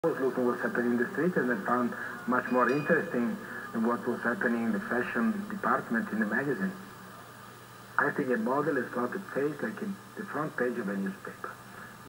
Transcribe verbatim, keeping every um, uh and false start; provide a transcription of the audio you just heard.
I was looking what's happening in the street, and I found much more interesting than what was happening in the fashion department in the magazine. I think a model has got a face like in the front page of a newspaper.